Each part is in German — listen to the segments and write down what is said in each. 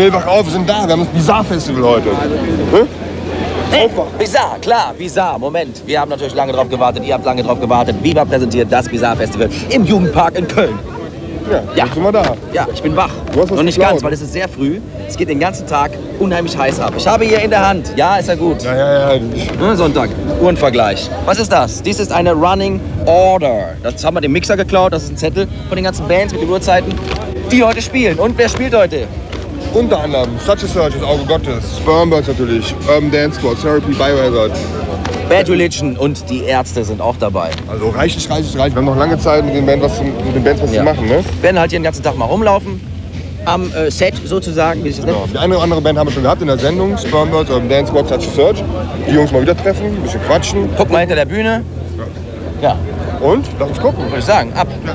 Phil, wach auf, wir sind da. Wir haben das Bizarre-Festival heute. Hey, Bizarre, klar, Bizarre. Moment, wir haben natürlich lange drauf gewartet, ihr habt lange drauf gewartet. Viva präsentiert das Bizarre-Festival im Jugendpark in Köln. Ja, sind wir da. Ja, ich bin wach. Du hast was Noch nicht geklaut. ganz, weil es ist sehr früh. Es geht den ganzen Tag unheimlich heiß ab. Ich habe hier in der Hand, ja, ist ja gut. Ja. Sonntag, Uhrenvergleich. Was ist das? Dies ist eine Running Order. Das haben wir dem Mixer geklaut. Das ist ein Zettel von den ganzen Bands mit den Uhrzeiten, die heute spielen. Und wer spielt heute? Unter anderem Such a Search, das Auge Gottes, Spermbirds natürlich, Urban Dance Squad, Therapy, Biohazard. Bad Religion und die Ärzte sind auch dabei. Also reichlich. Wir haben noch lange Zeit mit den Bands was zu machen, ne? Wir werden halt hier den ganzen Tag mal rumlaufen. Am Set sozusagen, wie sich das nennt. Genau. Die eine oder andere Band haben wir schon gehabt in der Sendung, Spermbirds, Urban Dance Squad, Such a Search. Die Jungs mal wieder treffen, ein bisschen quatschen. Guck mal hinter der Bühne. Ja, Und? Lass uns gucken. würde ich sagen, ab. Ja.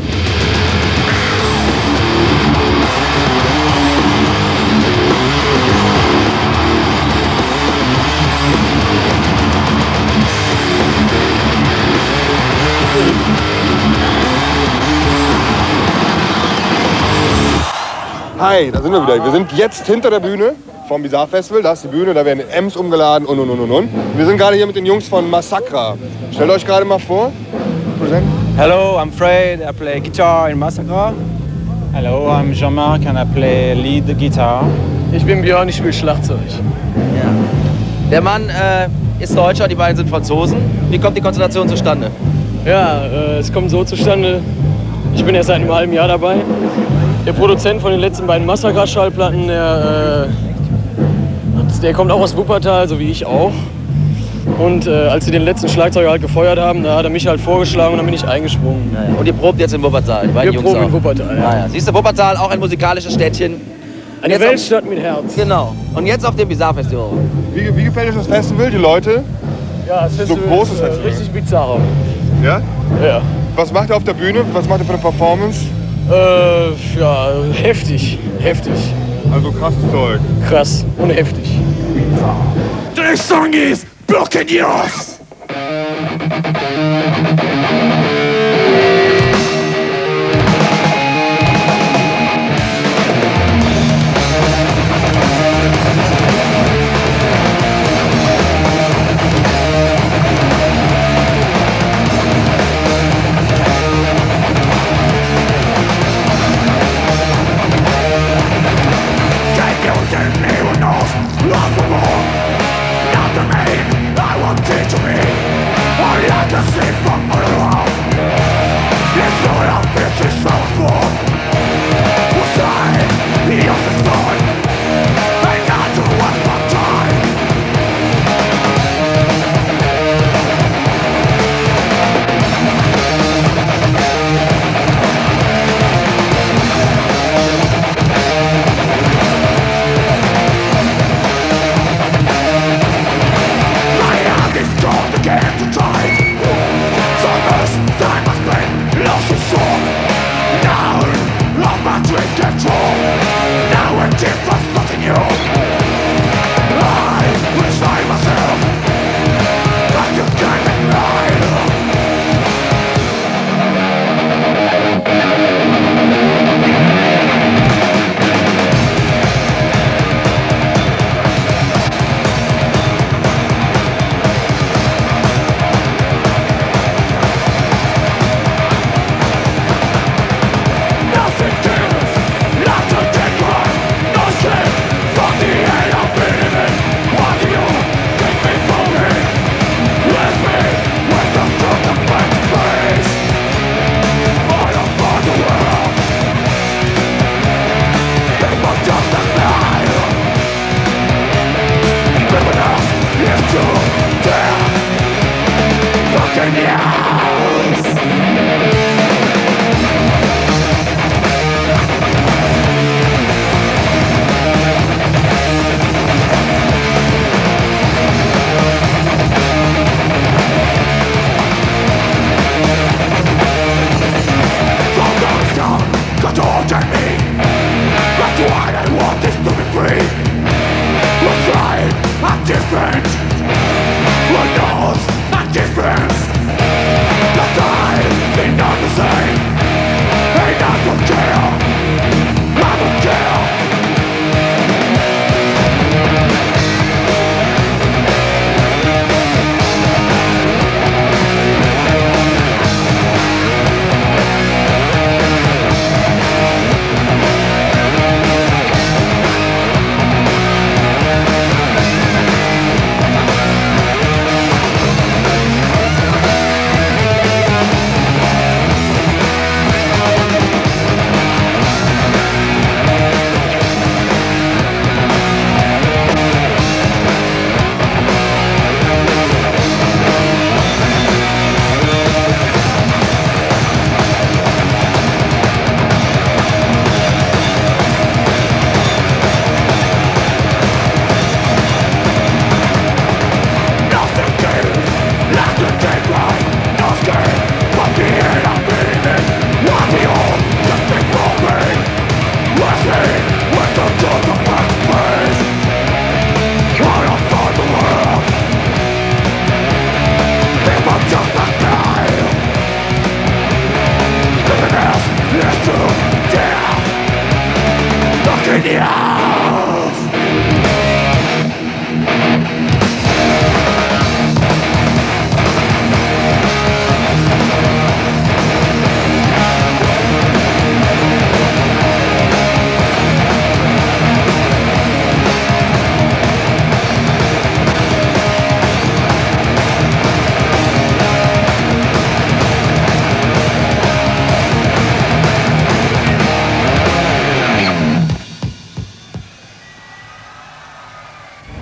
Hi, da sind wir wieder. Wir sind jetzt hinter der Bühne vom Bizarre Festival. Da ist die Bühne, da werden M's umgeladen und. Wir sind gerade hier mit den Jungs von Massacra. Stellt euch gerade mal vor. Present. Hello, I'm Fred. I play guitar in Massacra. Hello, I'm Jean-Marc and I play lead guitar. Ich bin Björn, ich spiele Schlagzeug. Ja. Der Mann ist Deutscher, die beiden sind Franzosen. Wie kommt die Konstellation zustande? Ja, es kommt so zustande, ich bin erst seit einem halben Jahr dabei. Der Produzent von den letzten beiden Massacra-Schallplatten, der kommt auch aus Wuppertal, so wie ich auch. Und als sie den letzten Schlagzeuger halt gefeuert haben, da hat er mich halt vorgeschlagen und dann bin ich eingesprungen. Ja. Und ihr probt jetzt in Wuppertal? Die beiden Wir Jungs proben auch. in Wuppertal, ja. Ja. Siehst du, Wuppertal, auch ein musikalisches Städtchen. Und Eine jetzt Weltstadt mit Herz. Genau. Und jetzt auf dem Bizarre Festival. Wie gefällt euch das Festival, die Leute? Ja, das Festival groß ist ist Festival. richtig bizarr. Ja? Ja. Was macht ihr auf der Bühne? Was macht ihr für eine Performance? Ja, heftig. Also krasses Zeug. Krass und heftig. The song is Buccaneers!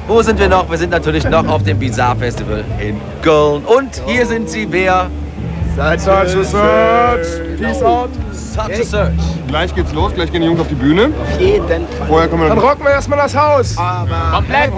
Wo sind wir noch? Wir sind natürlich noch auf dem Bizarre Festival in Köln. Und hier sind sie, wer? Such a Search. Peace out. Such a Search. Gleich geht's los, gleich gehen die Jungs auf die Bühne. Auf jeden Fall. Vorher kommen wir Dann rocken wir erstmal das Haus. Komplett.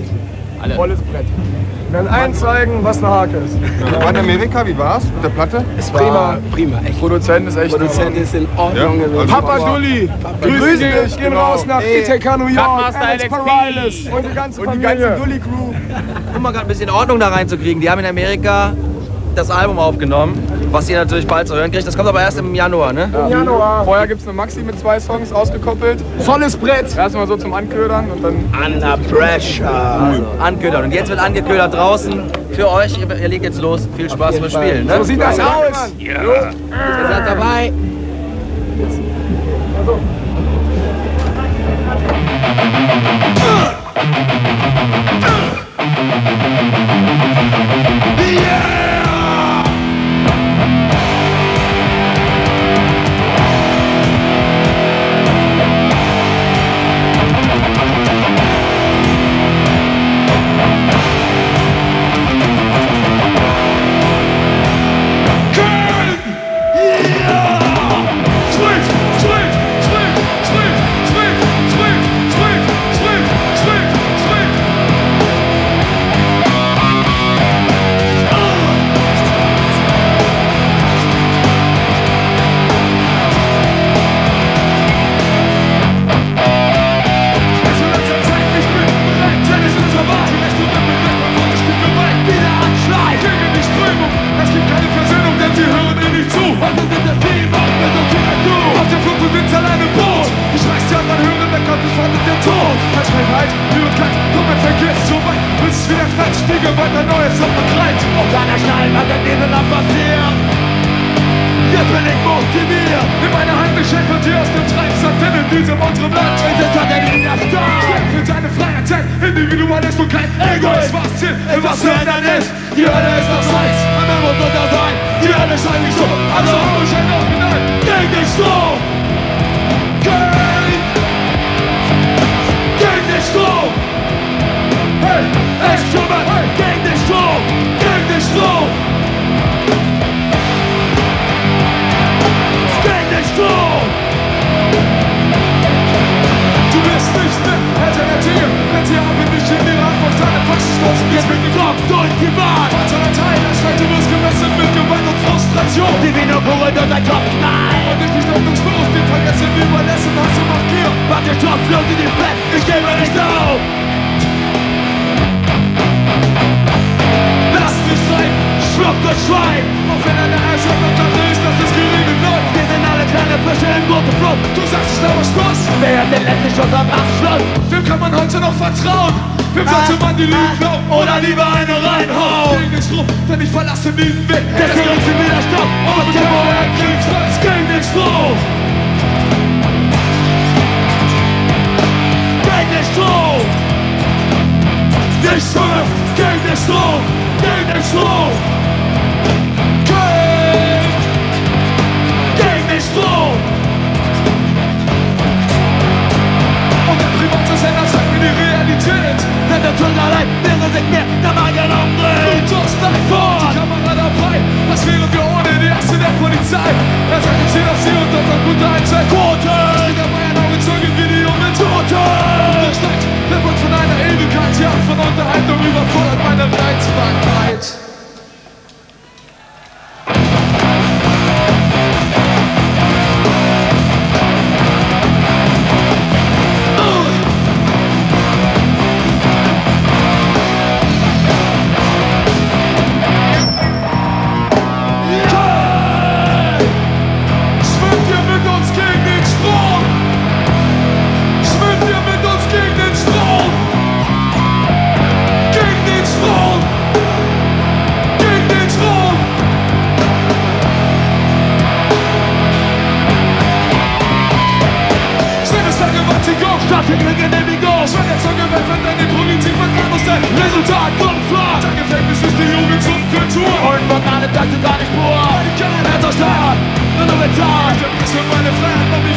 Volles Brett. Wir werden allen zeigen, was eine Hake ist. Wir waren in Amerika, wie war's mit der Platte? Es war prima, echt. Produzent ist echt Produzent ist in Ordnung Ja, gewesen. also- Papa Dulli, grüße dich, gehen raus nach ETK New York, Alex Parailes und die ganze Familie. Dulli-Crew. Um mal gerade ein bisschen Ordnung da reinzukriegen. Die haben in Amerika das Album aufgenommen, was ihr natürlich bald zu hören kriegt. Das kommt aber erst im Januar, ne? Im Januar. Vorher gibt es eine Maxi mit 2 Songs ausgekoppelt. Volles Brett. Erstmal so zum Anködern und dann... Under pressure. Anködern. Und jetzt wird angeködert draußen. Für euch, ihr legt jetzt los. Viel Spaß beim Spielen, ne? So sieht das aus. Ihr seid dabei.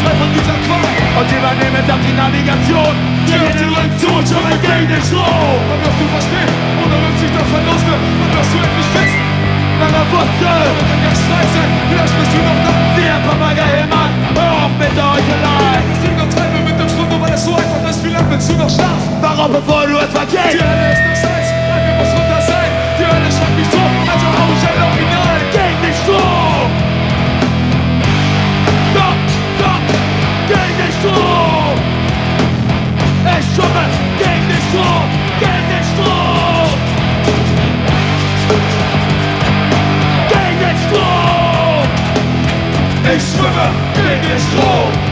Und übernehmen dann die Navigation. Die Richtung zurück, schon ein Gegen den Strom. Apostel! Vielleicht bist du noch da! Wir Papagei, Mann! Hör auf mit der Heuchelei! Ich übertreibe mit dem Schwund, weil es so einfach ist. Wie lange willst du noch schlafen? Warum, bevor du etwa gehst? Die Hölle ist nicht Salz, nein, wir muss runter sein. Die Hölle schreibt mich so, also hau ich ein Original. Geh nicht so! Stopp, stopp! Geh nicht so! Ich schwöre, geh nicht so! Geh nicht so! Geh nicht so! Ich schwöre, geh nicht so!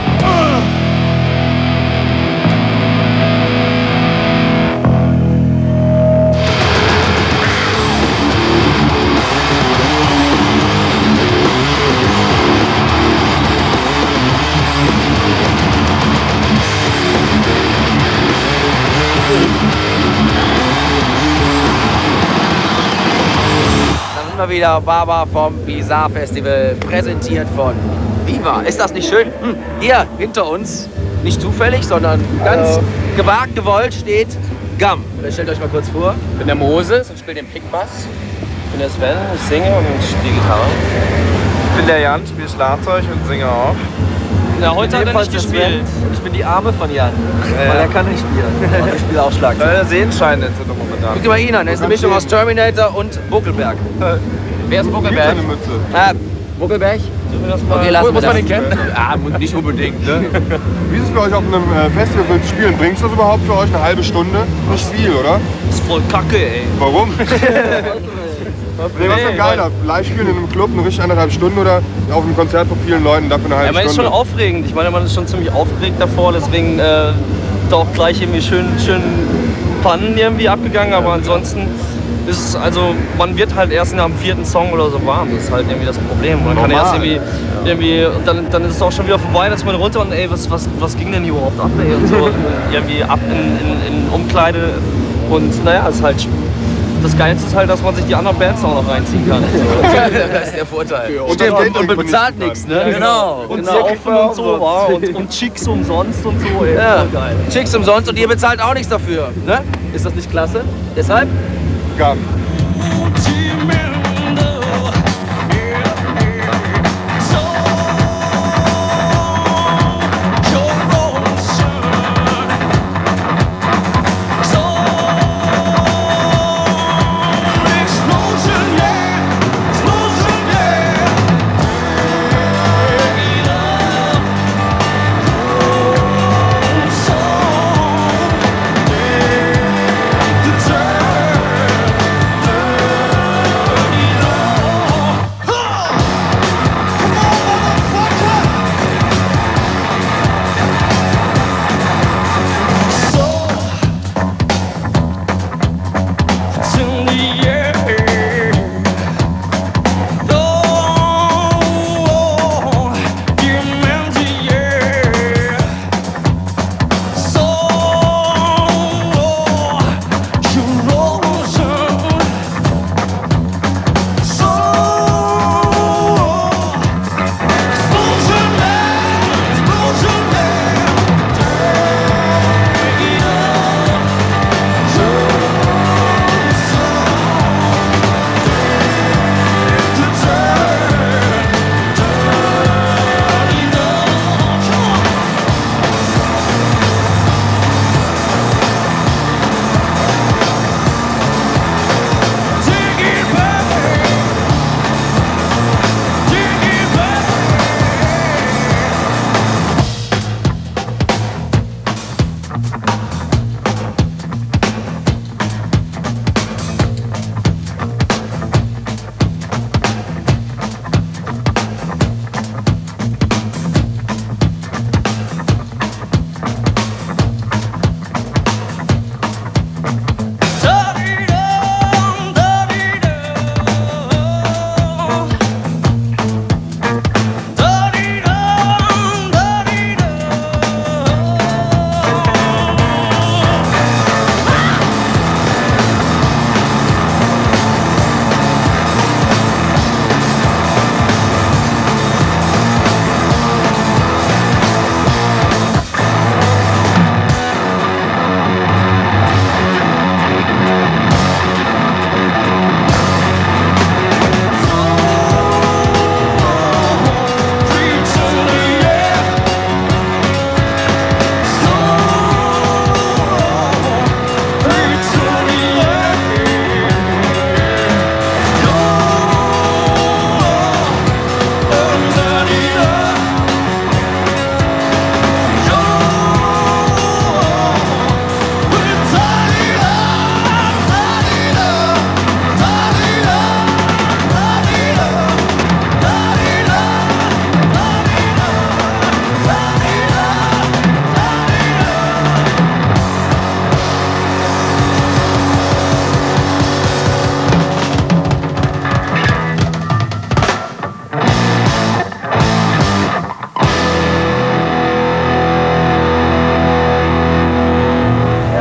Mal wieder Baba vom Bizarre Festival, präsentiert von Viva. Ist das nicht schön? Hier hinter uns, nicht zufällig, sondern ganz gewagt, gewollt steht Gum. Stellt euch mal kurz vor. Ich bin der Moses und spiele den Pickbass. Ich bin der Sven, ich singe und spiele Gitarre. Ich bin der Jan, spiele Schlagzeug und singe auch. Ja, heute hat er nicht gespielt. Ich bin die Arme von Jan, weil er kann nicht spielen. Und ich spiele auch Schlagzeug. Weil er Sehenscheinentzündung momentan. Guckt mal ihn an, er ist eine Mischung aus Terminator und Buckelberg. Wer ist Buckelberg? Buckelberg? Okay, lassen Muss man den kennen? Ja, nicht unbedingt. Ne? Wie ist es für euch auf einem Festival zu spielen? Bringt es das überhaupt für euch eine halbe Stunde? Nicht viel, oder? Das ist voll kacke, ey. Warum? Nee, was ist denn geiler? Live spielen in einem Club eine richtig 1,5 Stunden oder auf einem Konzert von vielen Leuten dafür eine halbe Ja, man ist schon Stunde? aufregend. Ich meine, man ist schon ziemlich aufgeregt davor, deswegen da auch gleich irgendwie schön Pannen irgendwie abgegangen, aber ansonsten ist es, also man wird halt erst am 4. Song oder so warm. Das ist halt irgendwie das Problem. Man kann erst irgendwie und dann ist es auch schon wieder vorbei, dass man runter und ey, was ging denn hier überhaupt ab, ey, und so irgendwie ab in Umkleide und naja, ist halt. Das Geilste ist halt, dass man sich die anderen Bands auch noch reinziehen kann. Das ist der Vorteil. Und man bezahlt nichts, ne? Ja, genau. Und Saufen und so, und Chicks umsonst und so, ey, ja. voll geil. Chicks umsonst und ihr bezahlt auch nichts dafür, ne? Ist das nicht klasse? Deshalb? Gum.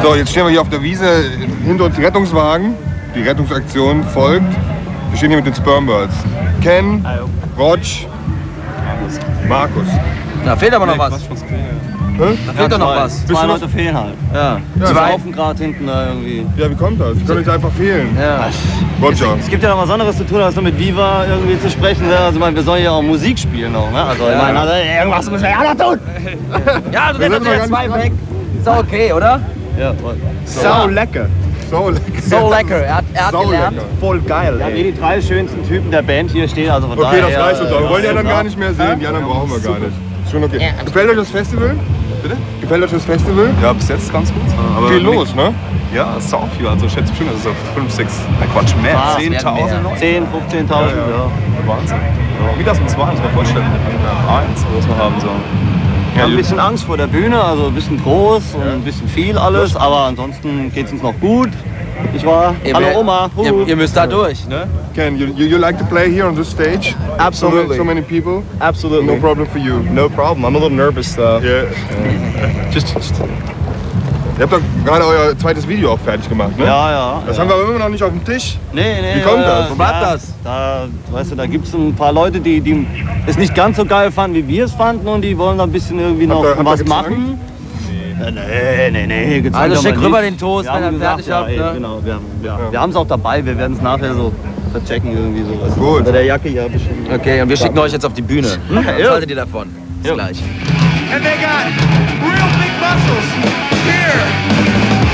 So, jetzt stehen wir hier auf der Wiese, hinter uns die Rettungswagen. Die Rettungsaktion folgt. Wir stehen hier mit den Spermbirds. Ken, Rog, Markus. Da fehlt aber noch was. Da fehlt doch noch was. Zwei Leute fehlen halt. Ja. Die laufen gerade hinten da irgendwie. Ja, wie kommt das? Die können nicht einfach fehlen. Ja. Roger. Es gibt ja noch was anderes zu tun, als nur mit Viva irgendwie zu sprechen. Ne? Also ich meine, wir sollen ja auch Musik spielen noch. Ne? Also ich meine, also, irgendwas müssen wir ja noch tun. Ja, du nimmst ja 2 weg. Ist auch okay, oder? Ja, Sau lecker. So lecker. So lecker. Er hat Sau gelernt. lecker. Voll geil, wir haben ey. hier die 3 schönsten Typen der Band hier stehen. Also von Okay, das daher, reicht uns auch. Wir wollen die anderen gar nicht mehr sehen. Die anderen brauchen wir gar nicht. Ist schon okay. Gefällt euch das Festival? Bitte? Gefällt euch das Festival? Ja, bis jetzt ganz gut. Aber Viel los, ne? Ja, es ist auch viel. Also ich schätze bestimmt, dass es auf 5, 6, Quatsch, mehr. 10.000 Leute. 10, 15.000, ja. Wahnsinn. Ja. Wie das mit 2, muss man vorstellen. Ja, 1, was wir haben. So. Wir haben ein bisschen Angst vor der Bühne, also ein bisschen groß und ein bisschen viel alles, aber ansonsten geht es uns noch gut. Ich war. Hallo Oma. Ihr müsst da durch, ne? Ken, you like to play here on this stage? Absolutely. So many people? Absolutely. No problem for you. No problem. I'm a little nervous though. Yeah. Just Ihr habt doch gerade euer zweites Video auch fertig gemacht, ne? Ja, ja. Das haben wir aber immer noch nicht auf dem Tisch. Nee. Wie kommt das? Wo bleibt das? Da, weißt du, da gibt es ein paar Leute, die es nicht ganz so geil fanden, wie wir es fanden und die wollen da ein bisschen irgendwie noch Habt ihr was gezankt? machen. Nee. gezankt Also haben wir schick rüber nicht. den Toast, Wir wenn haben ihr fertig gesagt, habt. ja, Ne? genau, wir haben es auch dabei, wir werden es nachher so verchecken irgendwie so. Weißt du. Gut. Unter der Jacke ja bestimmt. Okay, und wir schicken euch jetzt auf die Bühne. Was haltet ihr davon? Bis gleich. And they got real big muscles here.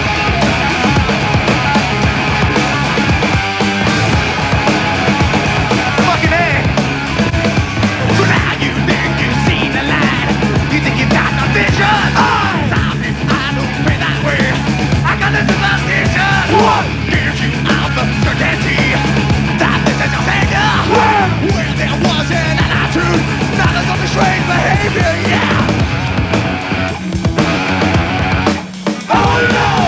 Fucking A. So now you think you've seen the light. You think you've got no vision. Something I don't pray that way. I got this vision. What gives you all the certainty that this is your savior? When there wasn't an attitude, not as only strange behavior, yeah. Oh no!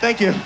Thank you.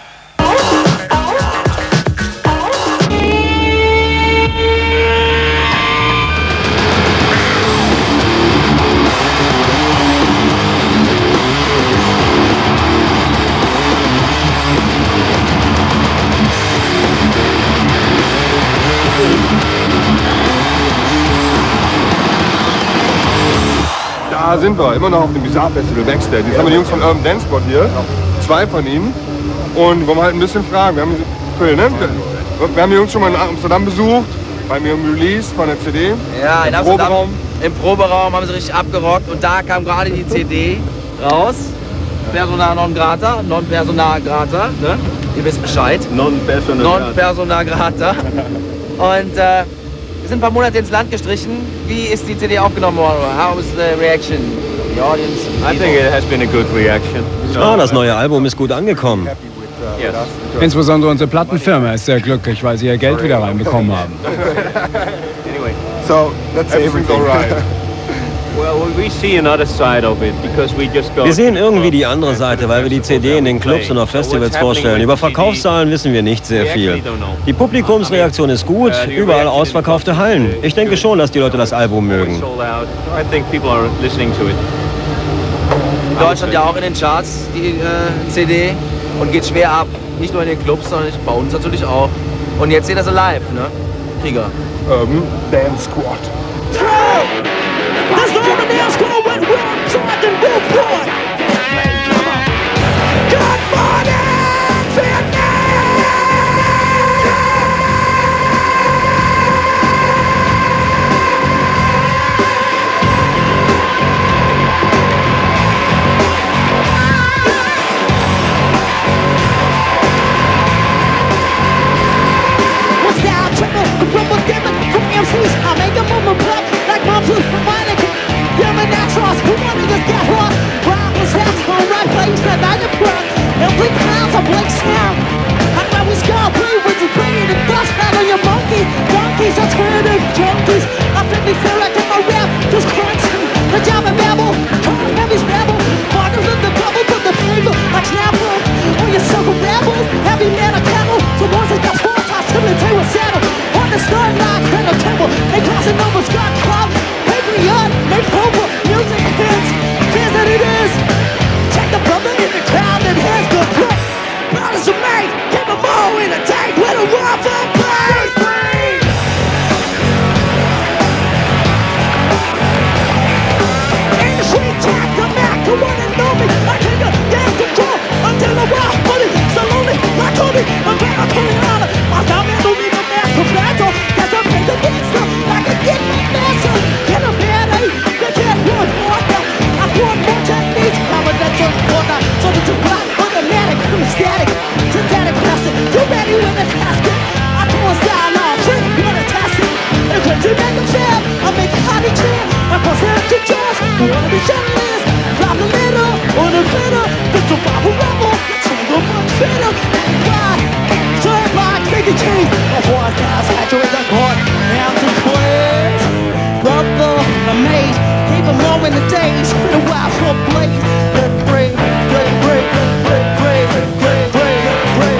Da sind wir, immer noch auf dem Bizarre Festival Backstage. Jetzt haben wir die Jungs von Urban Dance Spot hier, 2 von ihnen. Und wollen halt ein bisschen fragen. Wir haben die Jungs schon mal in Amsterdam besucht, beim Release von der CD. Ja, in Amsterdam. Im Proberaum haben sie richtig abgerockt und da kam gerade die CD raus. Persona non grata, non persona grata, ne? Ihr wisst Bescheid. Non persona grata. Und wir sind ein paar Monate ins Land gestrichen. Wie ist die CD aufgenommen worden? How was the reaction? The audience? I think it has been a good reaction. Das neue Album ist gut angekommen. Yes. Insbesondere unsere Plattenfirma ist sehr glücklich, weil sie ihr Geld wieder reinbekommen haben. Anyway, so let's say everything's alright. Wir sehen irgendwie die andere Seite, weil wir die CD in den Clubs und auf Festivals vorstellen. Über Verkaufszahlen wissen wir nicht sehr viel. Die Publikumsreaktion ist gut, überall ausverkaufte Hallen. Ich denke schon, dass die Leute das Album mögen. In Deutschland ja auch in den Charts, die CD, und geht schwer ab. Nicht nur in den Clubs, sondern bei uns natürlich auch. Und jetzt seht ihr sie live, ne? Krieger. Dance Squad. There's no one else gonna win world, so I can move forward. Good morning, Vietnam! What's down, triple, the rumble dimmer from MCs? I make a moment clap like mom's with the money. Human naturals, who wanted to get lost? Problems, that's on right place, that I the front. And bleak clowns, I blink sound. I know we scar, play with the brain and dust out on your monkey. Donkeys, alternative junkies. I simply feel like I'm a rap, just crunching. The job of babble, turn heavy's babble. Partners in the bubble, put the flavor like snapper. On your circle babbles, heavy man of cattle. So once it got forced, I simply take a saddle. On the start line, in the temple, they crossing over Scott Cloud. Patriot, make over, music hits, here's what it is. Check the brother in the crowd and here's the flip. Brothers are made, keep them all in a tank with a rifle blade. In the sweet jack, the Mac, the one and only. I take a damn control until the wild money. So lonely, like Tony, I'm glad I'm pulling out of my time and don't need a mask to battle. Cause I'm paid the monster, I can get my master. Get a headache, they can't run water. I want more techniques, I'm a natural water. So that you block, automatic, I'm static. Synthetic plastic, you ready when it's casket. I pull a style off, trick, you wanna test it. If I do make a fail, I make a hobby chair. I present to just, who wanna be generous. Drop the middle, on the glitter. It's a Bible rebel, single much fitter. Why? Turn like Mickey King. A horse house, saturate the court. Now to quit. Brother, I'm made. Keep them low in the days. The wild for blaze. Good break, good break, good break, break, break, break, break.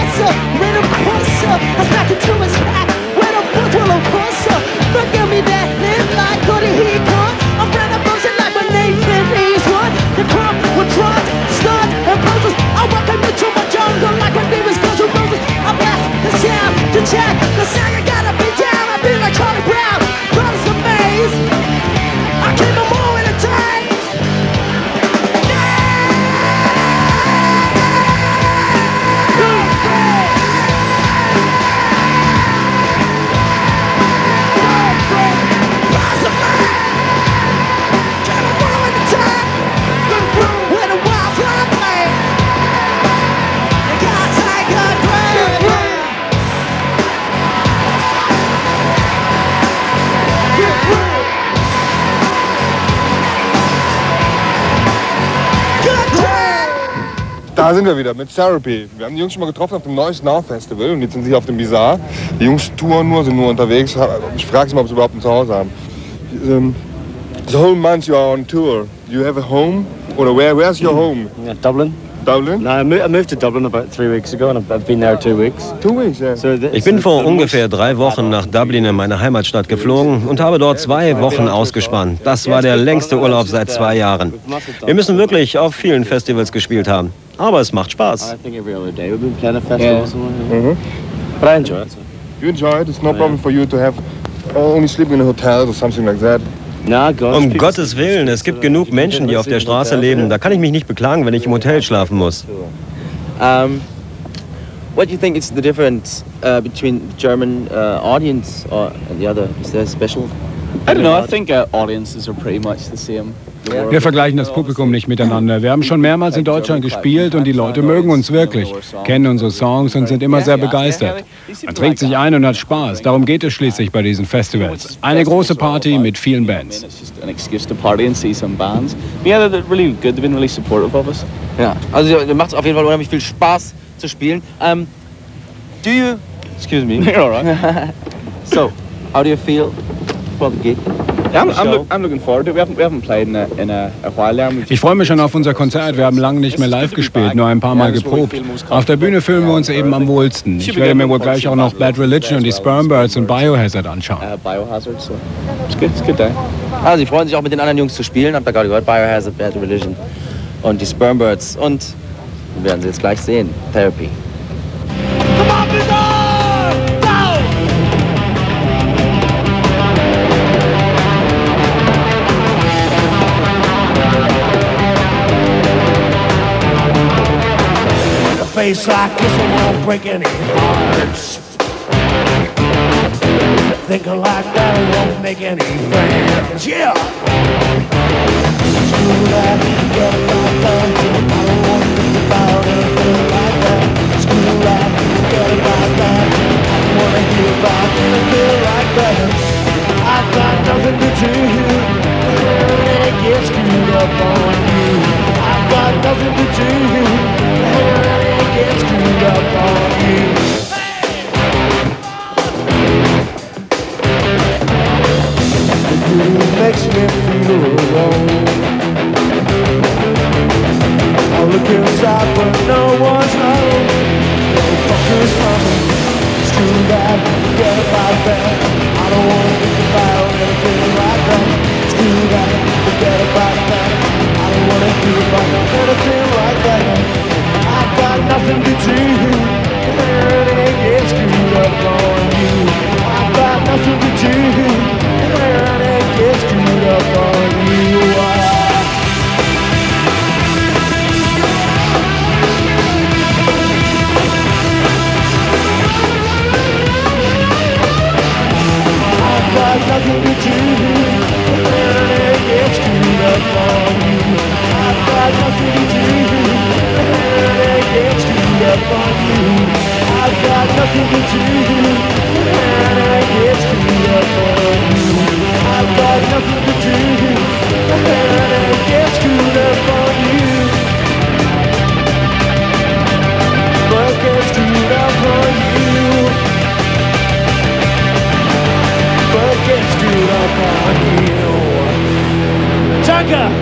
That's back into his pack. When I'm put will of course, forgive me that Da sind wir wieder mit Therapy. Wir haben die Jungs schon mal getroffen auf dem Noise Now Festival und jetzt sind sie hier auf dem Bizarre. Die Jungs touren nur, sind nur unterwegs. Ich frage sie mal, ob sie überhaupt ein Zuhause haben. The whole month you are on tour. Do you have a home? Or where's your home? Yeah, Dublin. Dublin? No, I moved to Dublin about 3 weeks ago and I've been there 2 weeks. 2 weeks, yeah. Ich bin vor ungefähr 3 Wochen nach Dublin in meine Heimatstadt geflogen und habe dort 2 Wochen ausgespannt. Das war der längste Urlaub seit 2 Jahren. Wir müssen wirklich auf vielen Festivals gespielt haben. Aber es macht Spaß. I think every other day we've been playing a festival or something. But I enjoy it. So. You enjoy it? It's no problem for you to have only sleeping in a hotel or something like that? Um Gottes Willen, es gibt genug Menschen, die auf der Straße leben. Da kann ich mich nicht beklagen, wenn ich im Hotel schlafen muss. What do you think is the difference between the German audience and the other? Is there a special? I don't know. I think audiences are pretty much the same. Wir vergleichen das Publikum nicht miteinander. Wir haben schon mehrmals in Deutschland gespielt und die Leute mögen uns wirklich, kennen unsere Songs und sind immer sehr begeistert. Man trinkt sich ein und hat Spaß. Darum geht es schließlich bei diesen Festivals. Eine große Party mit vielen Bands. Ja, also macht es auf jeden Fall unheimlich viel Spaß zu spielen. Do you? Excuse me. You're all right. So, how do you feel about the gig? Yeah, I'm looking forward to it. We haven't played in a while now. Ich freue mich schon auf unser Konzert. Wir haben lange nicht mehr live gespielt, nur ein paar Mal geprobt. Auf der Bühne fühlen wir uns eben am wohlsten. Ich werde mir wohl gleich auch noch Bad Religion und die Spermbirds und Biohazard anschauen. Biohazard, so it's good day. Also, sie freuen sich auch mit den anderen Jungs zu spielen. Habt ihr gerade gehört? Biohazard, Bad Religion und die Spermbirds. Und wir werden sie jetzt gleich sehen. Therapy. Face like this one won't break any hearts. Thinking like that it won't make any friends. Yeah. Screw that, get it like that. I don't want to think about anything like that. Screw that, get it like that. I don't want to hear about anything like that. I've got nothing to do. And it gets screwed up on you. I've got nothing to do. Get screwed up on you. It makes me feel alone. I look inside but no one's home. No fuckers coming. Screw that, forget about that. I don't wanna think about anything like that. Screw that, forget about that. I don't wanna hear about anything like that. I've got nothing to do, and it gets screwed up on you. I've got nothing to do, and it gets screwed up on you. I've got nothing to do, and it gets screwed up on you. I've got nothing to do. Get screwed up on you. I've got nothing to do, and I get screwed up on you. I've got nothing to do, and I get screwed up on you. But get screwed up on you. But get screwed up on you. Tucker!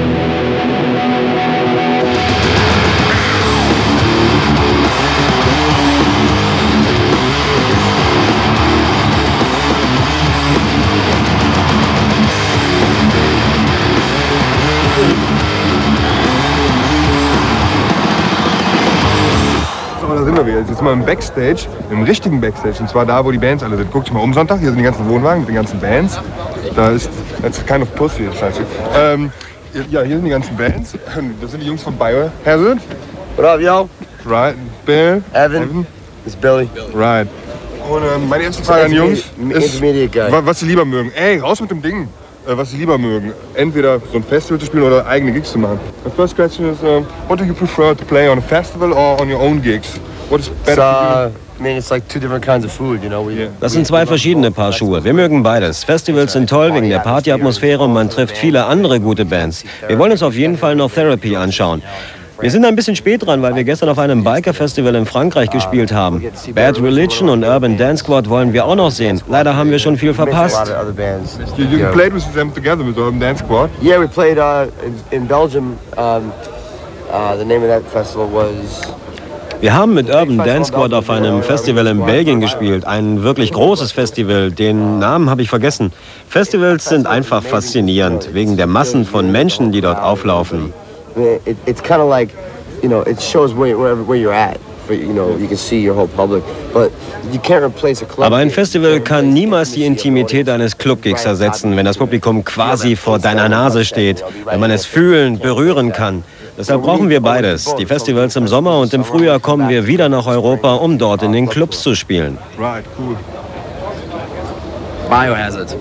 Da sind wir wieder. Jetzt sind wir im Backstage, im richtigen Backstage. Und zwar da, wo die Bands alle sind. Guckt euch mal um Sonntag. Hier sind die ganzen Wohnwagen mit den ganzen Bands. Da ist kind of pussy, das heißt. Ja, hier sind die ganzen Bands. Das sind die Jungs von Biohazard. What up, yo? Right. Bill. Evan. It's Billy. Right. Und meine erste Frage an Jungs ist, was sie lieber mögen. Ey, raus mit dem Ding. Was sie lieber mögen. Entweder so ein Festival zu spielen oder eigene Gigs zu machen. The first question is, what do you prefer to play on a festival or on your own gigs? What is better for you? I mean, it's like 2 different kinds of food, you know. Das sind 2 verschiedene Paar Schuhe. Wir mögen beides. Festivals sind toll wegen der Partyatmosphäre und man trifft viele andere gute Bands. Wir wollen uns auf jeden Fall noch Therapy anschauen. Wir sind ein bisschen spät dran, weil wir gestern auf einem Biker-Festival in Frankreich gespielt haben. Bad Religion und Urban Dance Squad wollen wir auch noch sehen. Leider haben wir schon viel verpasst. You played with them together with Urban Dance Squad? Yeah, we played in Belgium. The name of that festival was... Wir haben mit Urban Dance Squad auf einem Festival in Belgien gespielt. Ein wirklich großes Festival. Den Namen habe ich vergessen. Festivals sind einfach faszinierend, wegen der Massen von Menschen, die dort auflaufen. It's kind of like, you know, it shows where you're at. You know, you can see your whole public, but you can't replace a club. Aber ein Festival kann niemals die Intimität eines Clubgigs ersetzen, wenn das Publikum quasi vor deiner Nase steht, wenn man es fühlen, berühren kann. Deshalb brauchen wir beides. Die Festivals im Sommer und im Frühjahr kommen wir wieder nach Europa, um dort in den Clubs zu spielen. Right, cool. Biohazard.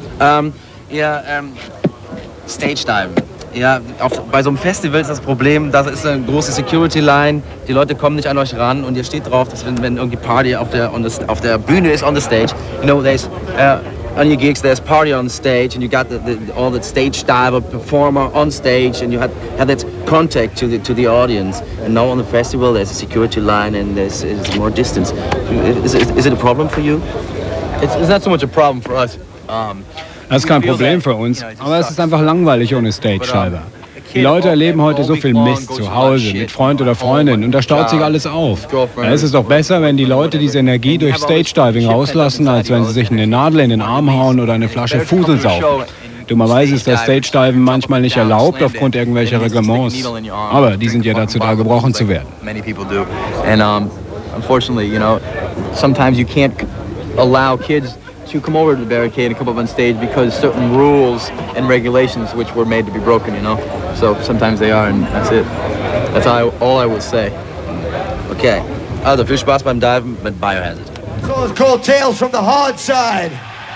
Stage Dive. Ja, bei so einem Festival ist das Problem, da ist eine große Security-Line, die Leute kommen nicht an euch ran und ihr steht drauf, dass wenn irgendwie Party auf der Bühne ist, on the stage, you know, there's, on your gigs there's party on the stage and you got all the stage diver performer on stage and you have that contact to the audience, and now on the festival there's a security line and there's more distance. Is it a problem for you? It's not so much a problem for us. Das ist kein Problem für uns, aber es ist einfach langweilig ohne Stage-Diver. Die Leute erleben heute so viel Mist zu Hause, mit Freund oder Freundin, und da staut sich alles auf. Da ist es doch besser, wenn die Leute diese Energie durch Stage-Diving rauslassen, als wenn sie sich eine Nadel in den Arm hauen oder eine Flasche Fusel saufen. Dummerweise ist das Stage-Diven manchmal nicht erlaubt aufgrund irgendwelcher Reglements. Aber die sind ja dazu da, gebrochen zu werden. Unfortunately, you know, sometimes you can't allow kids to come over to the barricade and come up on stage because certain rules and regulations which were made to be broken, you know. So sometimes they are, and that's it. That's all I would say. Okay, also viel Spaß beim Diven mit Biohazard. So it's called Tales from the Hard Side.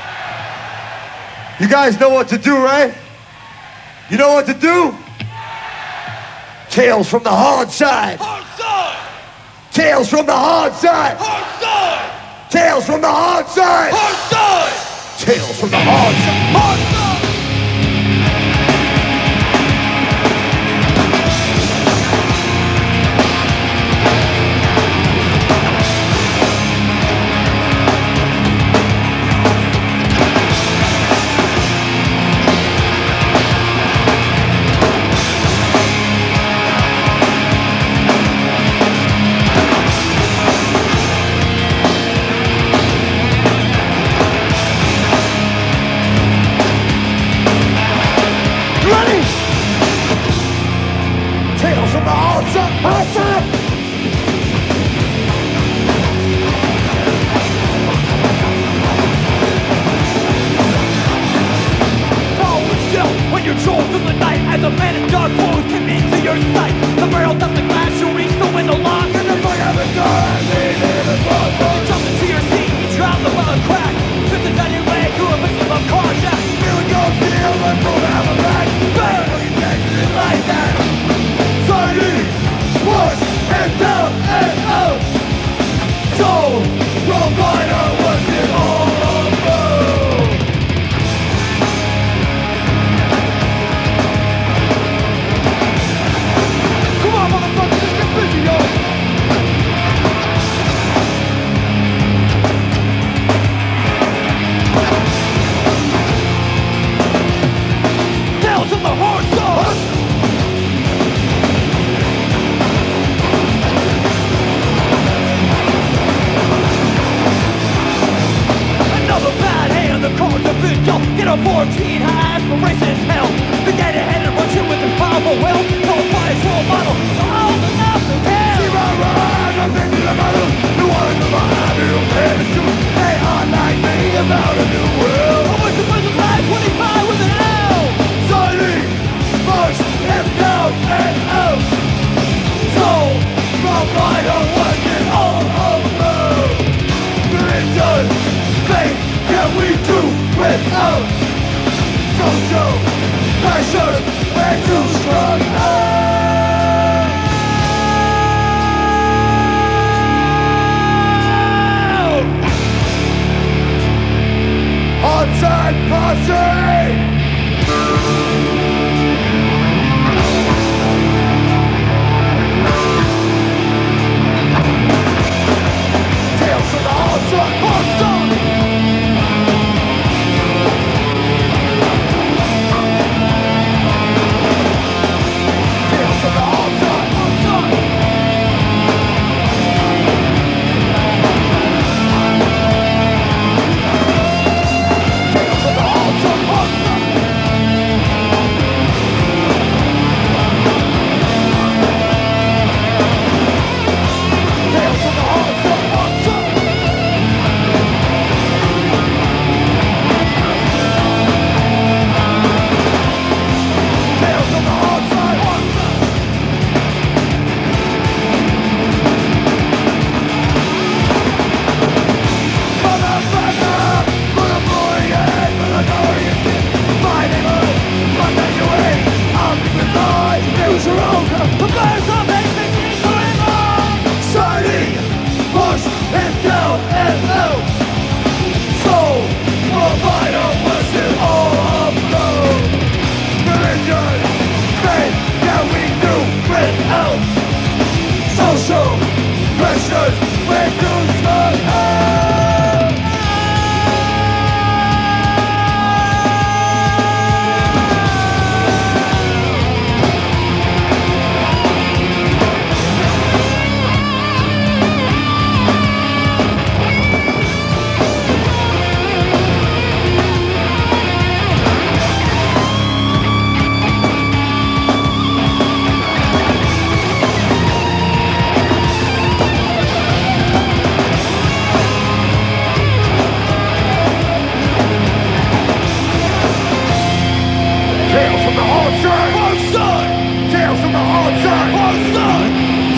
You guys know what to do, right? You know what to do? Tales from the Hard Side. Hard side. Tales from the Hard Side. Hard side. Tales from the Hard Side! Hard side! Tales from the Hard Side! Hard side!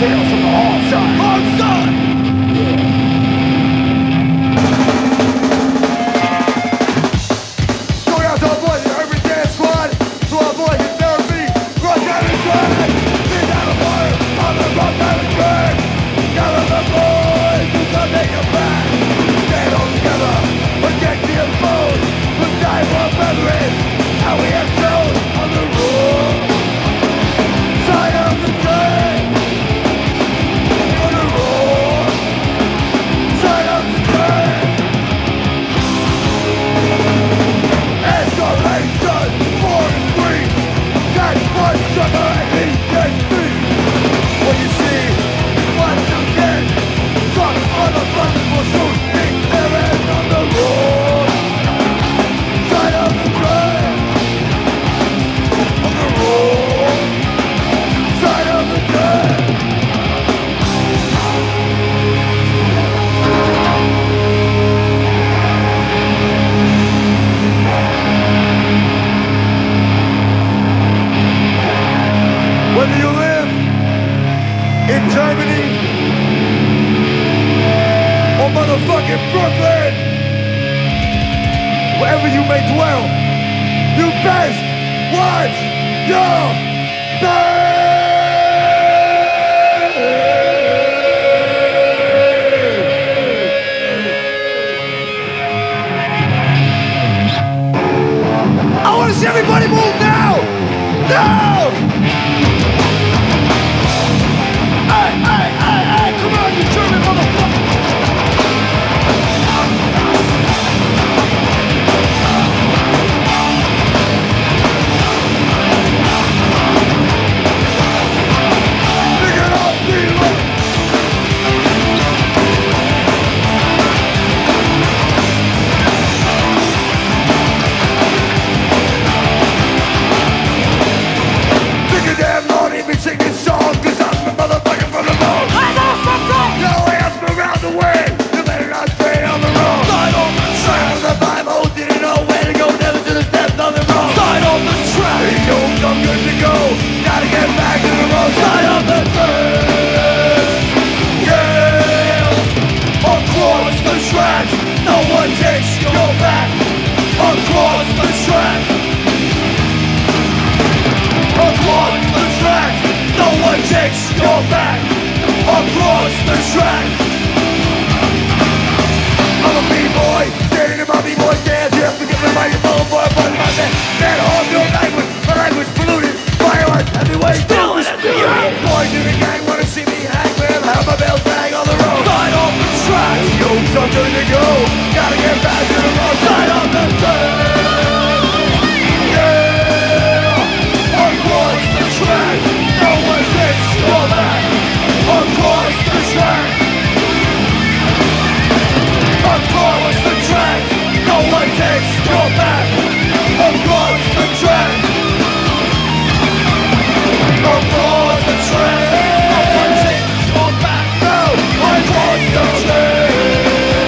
tales from the hard side. Hard side! Going out to our boys, every dance squad. To our boys in therapy. Rock out and drag. Sit down the fire. On the rock out and drag. Gather the boys. Do something your back. Stand all together. Protect the foes. We'll die for memory. How we have shown on the road. Side of the train. On the road. Side of the train. Escalation for the street. That's what sugar and HSP. When you see what's again, some motherfuckers will shoot ignorant on the road. Side of the train. On the road. Side of the train. Whether you live in Germany or motherfucking Brooklyn, wherever you may dwell, you best watch your back. I want to see everybody move now! Now! Hey, come on, you German motherfucker! Pick it up, D-Lo! Take a damn long, ain't been singing songs, 'cause I'm the motherfucker from the bone. No hands around the way, you better not stay on the road. Side on the track, the 5-0 didn't know where to go, never should have stepped on the road. Side on the track, he knows I'm good to go, gotta get back to the road. Side on the track, yeah. Across the track, no one takes your back. Across the track, across the track, no one takes your back. Across the track, I'm a b-boy, standing in my b-boy dance. You have to give me my phone for a fun in my head. That whole new language, my language polluted, violent, heavyweight. Still in it, boys in the gang wanna see me hang, man. Have my bells bang on the road. Side on the track, yo, I'm good to go. Gotta get back to the road. Side on the track, yeah. Across the track, no one takes your back. Across the track, across the track, no one takes your back. Across the track, across the track, no one takes your back. No, across the track,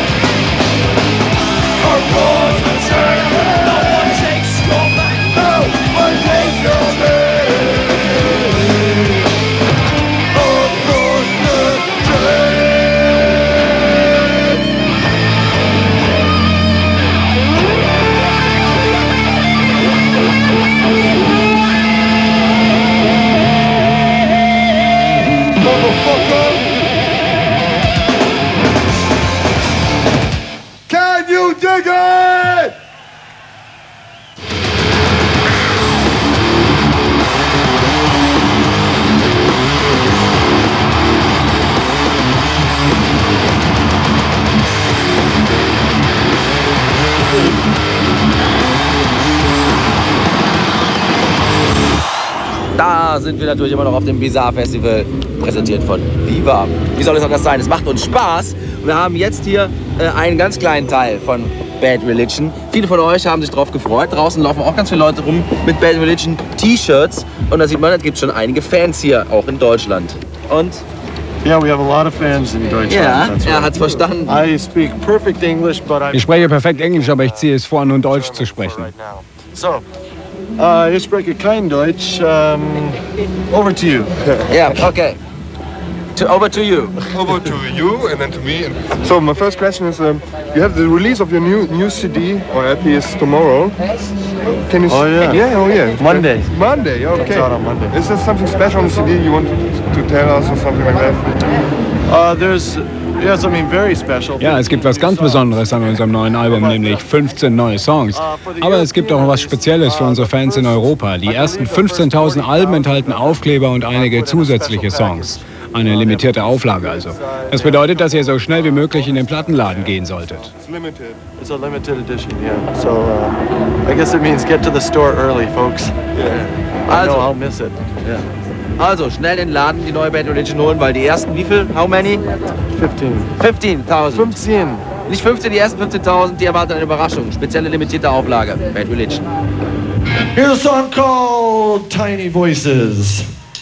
across the track, no one takes your back. No one takes your back. Can you dig it? Da sind wir natürlich immer noch auf dem Bizarre Festival, präsentiert von Viva. Wie soll es anders sein? Es macht uns Spaß. Und wir haben jetzt hier einen ganz kleinen Teil von Bad Religion. Viele von euch haben sich darauf gefreut. Draußen laufen auch ganz viele Leute rum mit Bad Religion T-Shirts. Und da sieht man, es gibt schon einige Fans hier, auch in Deutschland. Und Yeah, we have a lot of fans in Deutschland. Ja, er hat's verstanden. I speak perfect English, but Ich spreche perfekt Englisch, aber ich ziehe es vor, nun Deutsch zu sprechen. So, ich spreche kein Deutsch. Over to you. Ja, okay. Over to you. Over to you and then to me. So my first question is, you have the release of your new CD or LP is tomorrow. Can you? Oh yeah. Yeah. Oh yeah. Monday. Monday. Okay. It's out on Monday. Is there something special on the CD you want to tell us or something like that? There's. Yes, I mean very special. Ja, es gibt was ganz Besonderes an unserem neuen Album, nämlich 15 neue Songs. Aber es gibt auch was Spezielles für unsere Fans in Europa. Die ersten 15.000 Alben enthalten Aufkleber und einige zusätzliche Songs. Eine limitierte Auflage also. Das bedeutet, dass ihr so schnell wie möglich in den Plattenladen gehen solltet. It's a limited edition, yeah. So I guess it means get to the store early, folks. Yeah. I know I'll miss it. Yeah. Also, schnell in den Laden die neue Bad Religion holen, weil die ersten, wie viel? How many? 15.000. 15. Nicht 15, die ersten 15.000, die erwarten eine Überraschung. Spezielle limitierte Auflage, Bad Religion. Here's a song called Tiny Voices.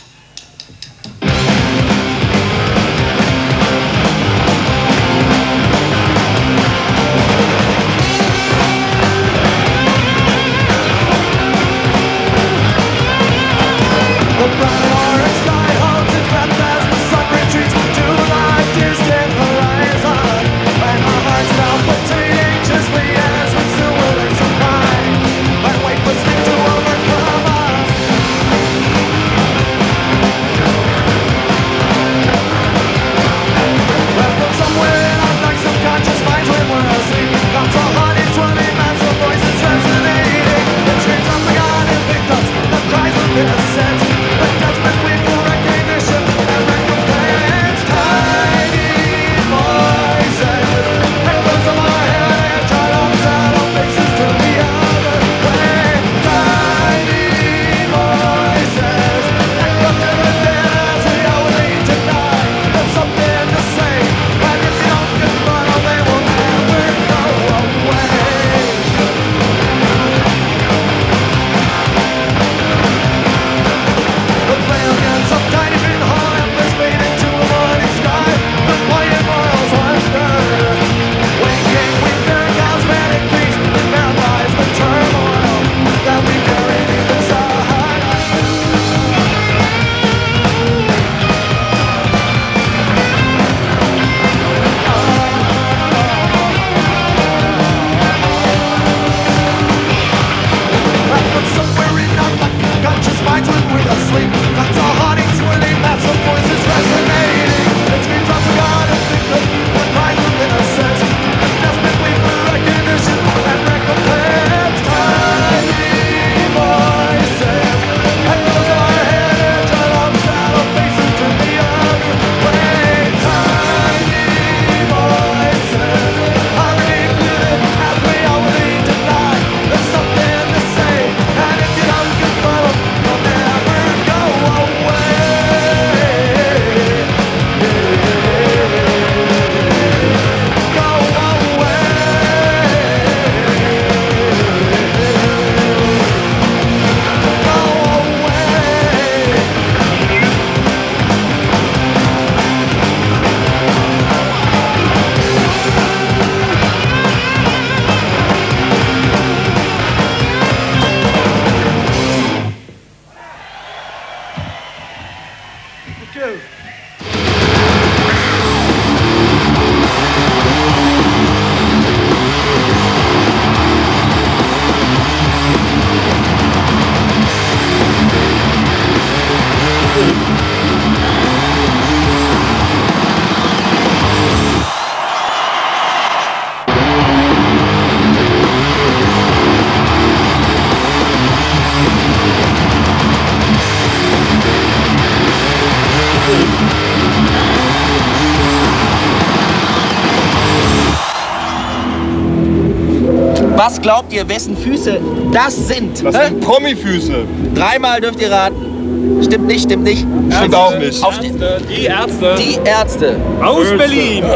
Was glaubt ihr, wessen Füße das sind? Das sind Promi-Füße. Dreimal dürft ihr raten. Stimmt nicht, stimmt nicht. Stimmt auch nicht. Die Ärzte. Die Ärzte. Aus Berlin.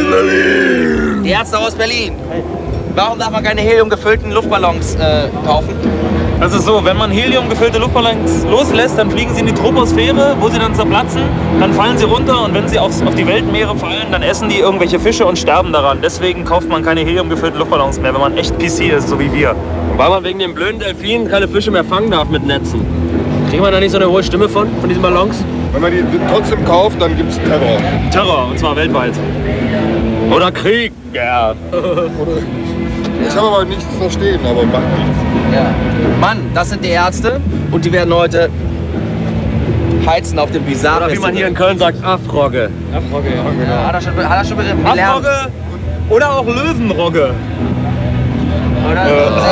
Die Ärzte aus Berlin. Warum darf man keine heliumgefüllten Luftballons kaufen? Das ist so, wenn man heliumgefüllte Luftballons loslässt, dann fliegen sie in die Troposphäre, wo sie dann zerplatzen, dann fallen sie runter und wenn sie auf die Weltmeere fallen, dann essen die irgendwelche Fische und sterben daran. Deswegen kauft man keine heliumgefüllten Luftballons mehr, wenn man echt PC ist, so wie wir. Und weil man wegen den blöden Delfinen keine Fische mehr fangen darf mit Netzen. Kriegt man da nicht so eine hohe Stimme von diesen Ballons? Wenn man die trotzdem kauft, dann gibt es Terror. Terror, und zwar weltweit. Oder Krieg. Ja. Ich habe aber nichts zu verstehen, aber macht nichts. Ja. Mann, das sind die Ärzte und die werden heute heizen auf dem Bizarre. Oder wie man hier in Köln sagt, Afrogge. Afrogge, ja, genau. Ja, hat er schon gelernt. Afrogge oder auch Löwenrogge. Oder?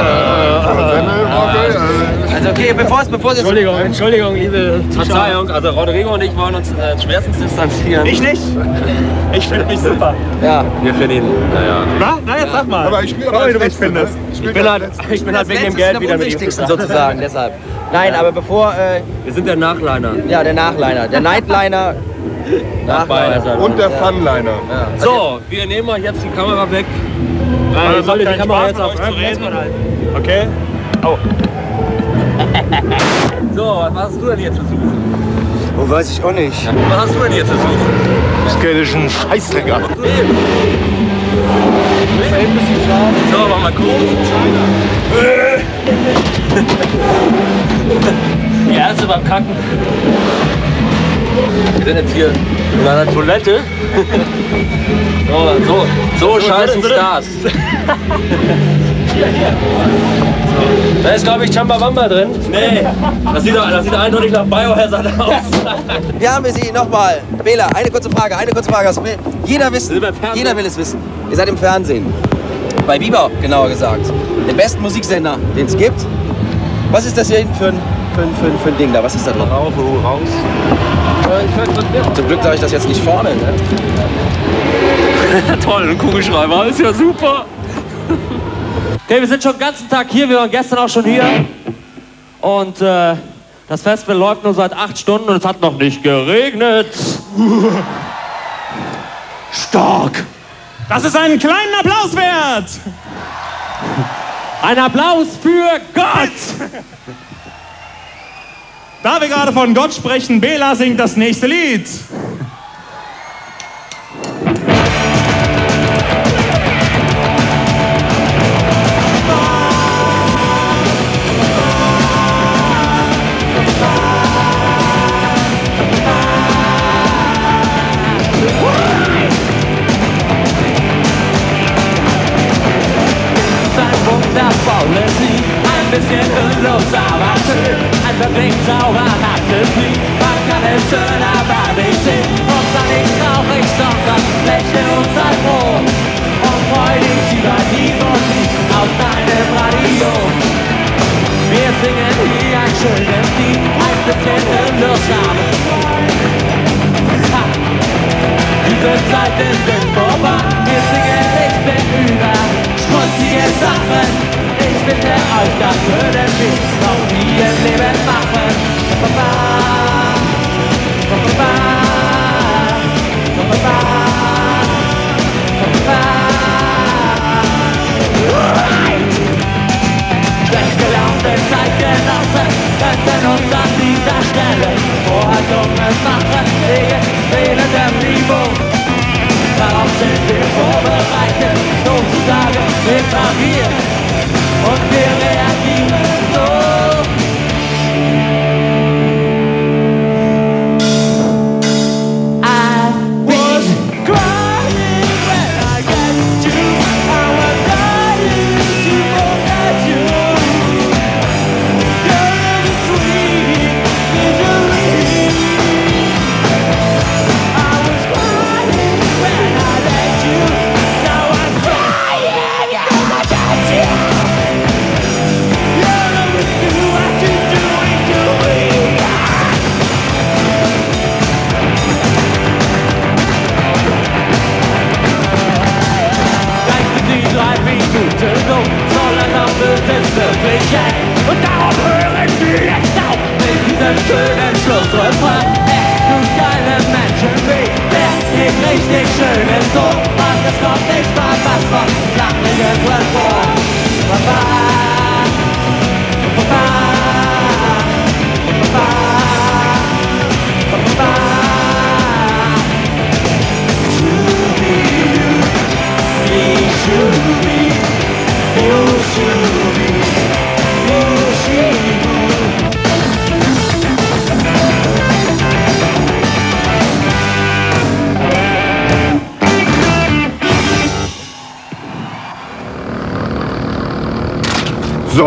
Also okay, bevor es Entschuldigung, liebe Verzeihung. Also Rodrigo und ich wollen uns schwerstens distanzieren. Ich nicht. Ich finde mich super. Ja. Wir finden ihn, naja. Na, jetzt sag mal. Aber ich spiele wie du mich findest. Ich bin halt wegen dem Geld wieder mit ihm zusammen. sozusagen, deshalb. Nein, aber bevor... wir sind der Nachliner. Ja, der Nachliner. Der Nightliner. Und der Funliner. Ja. So, wir nehmen euch jetzt die Kamera weg. Soll ich die Kamera jetzt auf Okay. Oh. So, was hast du denn hier zu suchen? Oh, weiß ich auch nicht. Was hast du denn hier zu suchen? Das kenne ich einen Scheißdrecker. So, mach mal kurz. Die Ärzte beim Kacken. Wir sind jetzt hier in einer Toilette. So scheißen Stars. Da ist, glaube ich, Chambawamba drin. Nee, das sieht eindeutig nach Biohazard aus. Wir haben sie nochmal. Bela, eine kurze Frage. Das will jeder wissen. Jeder will es wissen. Ihr seid im Fernsehen. Bei Viva, genauer gesagt. Der besten Musiksender, den es gibt. Was ist das hier für ein Ding da? Was ist da drin? Raus. Zum Glück sage ich das jetzt nicht vorne. Ne? Toll, ein Kugelschreiber, ist ja super. Okay, wir sind schon den ganzen Tag hier, wir waren gestern auch schon hier. Und das Festival läuft nur seit 8 Stunden und es hat noch nicht geregnet. Stark. Das ist einen kleinen Applaus wert. Ein Applaus für Gott. Da wir gerade von Gott sprechen, Bela singt das nächste Lied. Ein bisschen sinnlos, aber schön. Ein bewegt zauberhaftes Lied. Man kann es schön, aber nicht sehen. Und dann nicht traurig, sondern lächeln und sei froh. Und freu dich über die Musik aus deinem Radio. Wir singen hier ein schönes Lied. Ein bisschen sinnlos, aber diese Zeiten sind vorbei. Wir singen nicht mehr über schmutzige Sachen. Ich bitte euch, das würden wir noch nie im Leben machen. Schlecht gelaunte Zeitgenossen könnten uns an dieser Stelle Vorhaltungen machen wegen fehlendem Niveau. Darauf sind wir vorbereitet, sozusagen sind wir. Und wir reagieren so. I was crying when I got you. I was dying to forget you. You're really sweet, misery. I was crying when I let you. Now I'm crying when I got you. Und darauf hören wir jetzt auf mit diesem schönen Schlussrefrain. Du geile Menschen wie der geht richtig schön ins Ohr. Und es kommt nicht mal was von langen irgendwann vor. Baba, Baba, Baba, Baba.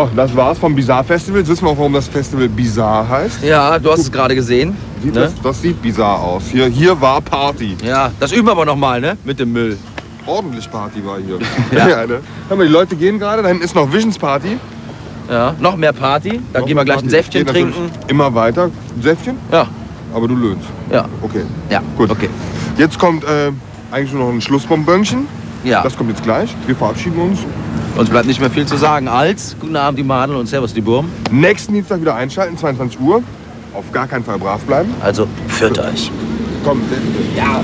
So, das war's vom Bizarre Festival. Jetzt wissen wir auch, warum das Festival Bizarre heißt. Ja, du hast es gerade gesehen. Ne? Das sieht bizarr aus. Hier war Party. Ja, das üben wir aber nochmal, ne? Mit dem Müll. Ordentlich Party war hier. Ja, ne? Hör mal, die Leute gehen gerade. Da hinten ist noch Visions Party. Ja, noch mehr Party. Dann gehen wir gleich ein Säftchen trinken. Immer weiter. Ein Säftchen? Ja. Aber du löhnst. Ja. Okay. Ja. Gut. Okay. Jetzt kommt eigentlich nur noch ein Schlussbombönchen. Ja. Das kommt jetzt gleich. Wir verabschieden uns. Uns bleibt nicht mehr viel zu sagen als guten Abend, die Madeln und servus, die Burm. Nächsten Dienstag wieder einschalten, 22 Uhr. Auf gar keinen Fall brav bleiben. Also, führt euch. Komm. Ja.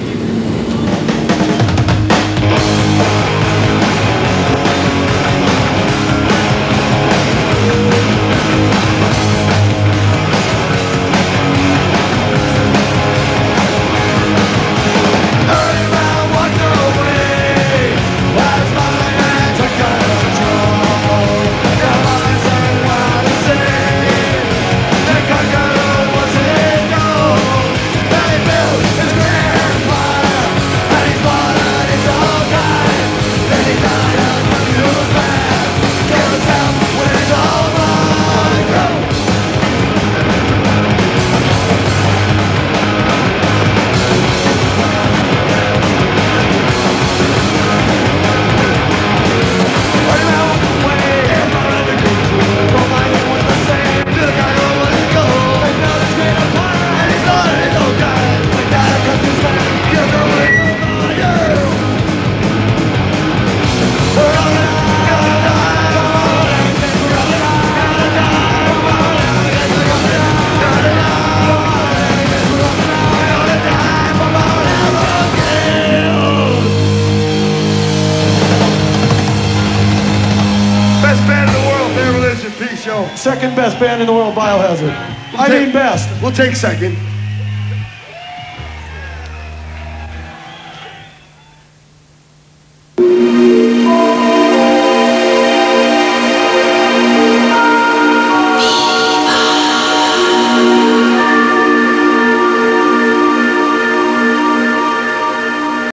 Second best band in the world, Biohazard. I mean best. We'll take second.